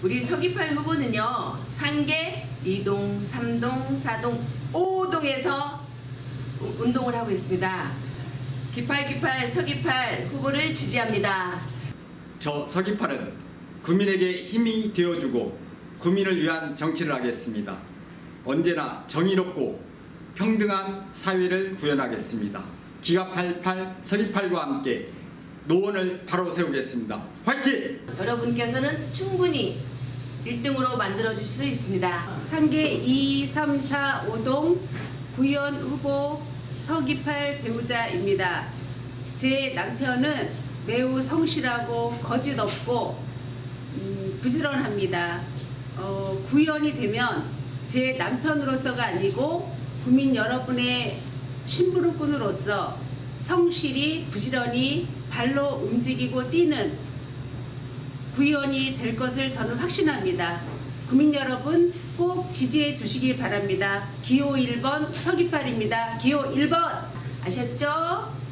우리 서귀팔 후보는요, 상계 2동, 3동, 4동, 5동에서 운동을 하고 있습니다. 기팔 서귀팔 후보를 지지합니다. 저 서귀팔은 구민에게 힘이 되어주고 구민을 위한 정치를 하겠습니다. 언제나 정의롭고 평등한 사회를 구현하겠습니다. 기가 88 서귀팔과 함께 노원을 바로 세우겠습니다. 화이팅! 여러분께서는 충분히 1등으로 만들어줄 수 있습니다. 상계 2, 3, 4, 5동 구의원 후보 서귀팔 배우자입니다. 제 남편은 매우 성실하고 거짓 없고 부지런합니다. 구의원이 되면 제 남편으로서가 아니고 국민 여러분의 심부름꾼으로서 성실히 부지런히 발로 움직이고 뛰는 구의원이 될 것을 저는 확신합니다. 국민 여러분 꼭 지지해 주시기 바랍니다. 기호 1번 서귀팔입니다. 기호 1번 아셨죠?